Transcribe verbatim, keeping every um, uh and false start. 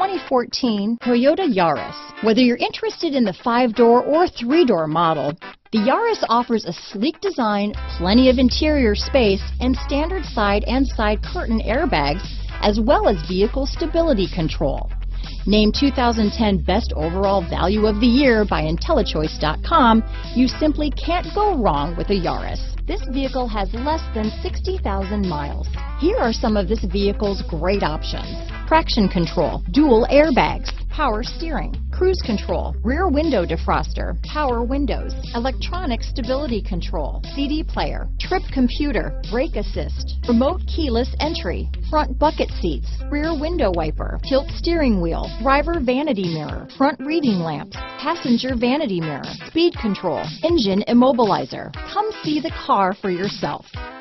twenty fourteen Toyota Yaris. Whether you're interested in the five-door or three-door model, the Yaris offers a sleek design, plenty of interior space, and standard side and side curtain airbags, as well as vehicle stability control. Named two thousand ten Best Overall Value of the Year by IntelliChoice dot com, you simply can't go wrong with a Yaris. This vehicle has less than sixty thousand miles. Here are some of this vehicle's great options: traction control, dual airbags, power steering, cruise control, rear window defroster, power windows, electronic stability control, C D player, trip computer, brake assist, remote keyless entry, front bucket seats, rear window wiper, tilt steering wheel, driver vanity mirror, front reading lamps, passenger vanity mirror, speed control, engine immobilizer. Come see the car for yourself.